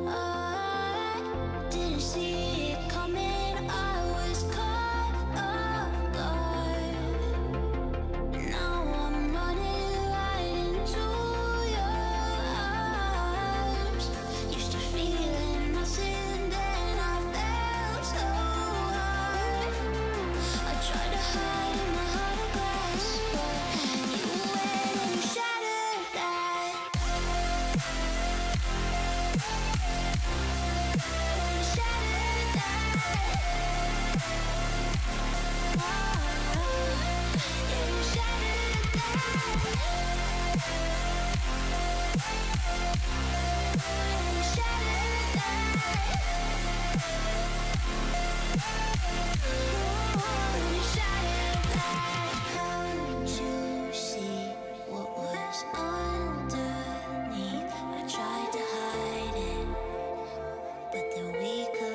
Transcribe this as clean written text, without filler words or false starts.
didn't see it coming. I was caught off guard. Now I'm running right into your arms. Used to feeling nothing, then I felt so hard. I tried to hide in my heart of glass, but you went and you shattered that. Shattered that. Oh, yeah, you shattered that. You shattered that. You shattered that. How'd you see what was underneath? I tried to hide it, but then we could